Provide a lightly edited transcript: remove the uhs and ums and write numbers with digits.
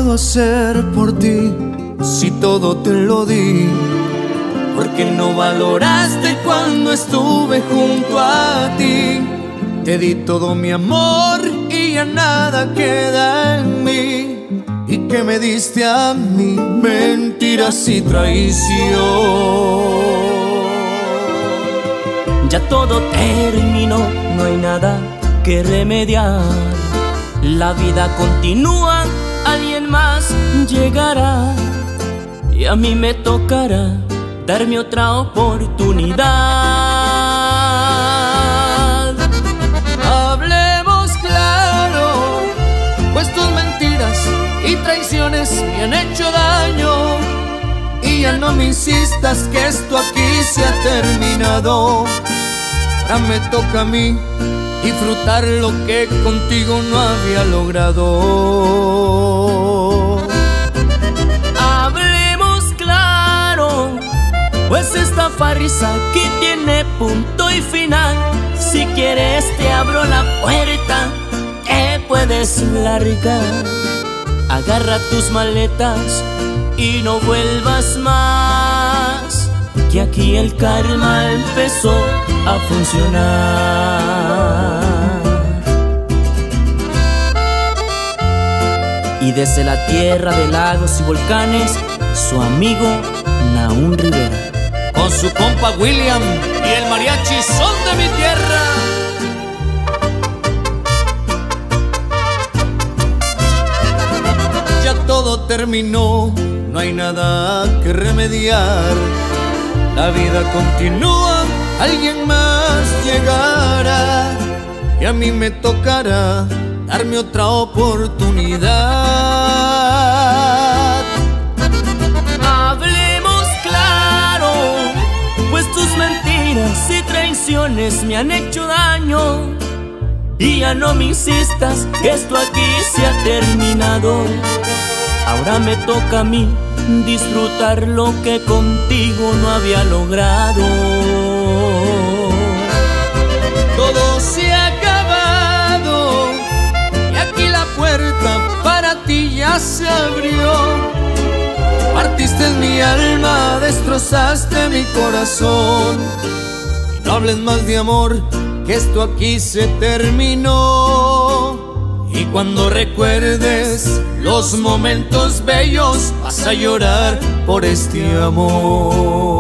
puedo hacer por ti si todo te lo di? Porque no valoraste cuando estuve junto a ti. Te di todo mi amor y ya nada queda en mí. ¿Y qué me diste a mí? Mentiras y traición. Ya todo terminó, no hay nada que remediar. La vida continúa, alguien más llegará. Y a mí me tocará darme otra oportunidad. Hablemos claro, pues tus mentiras y traiciones me han hecho daño. Y ya no me insistas que esto aquí se ha terminado. Ahora me toca a mí disfrutar lo que contigo no había logrado. Hablemos claro, pues esta farsa aquí tiene punto y final. Si quieres te abro la puerta, te puedes largar. Agarra tus maletas y no vuelvas más, que aquí el karma empezó a funcionar. Y desde la tierra de lagos y volcanes, su amigo Nahum Rivera, con su compa William y el mariachi son de mi tierra. Ya todo terminó, no hay nada que remediar. La vida continúa, alguien más llegará. Y a mí me tocará darme otra oportunidad. Hablemos claro, pues tus mentiras y traiciones me han hecho daño. Y ya no me insistas que esto aquí se ha terminado. Ahora me toca a mí disfrutar lo que contigo no había logrado. Todo se ha acabado y aquí la puerta para ti ya se abrió. Partiste mi alma, destrozaste mi corazón. Y no hables más de amor, que esto aquí se terminó. Y cuando recuerdes los momentos bellos, vas a llorar por este amor.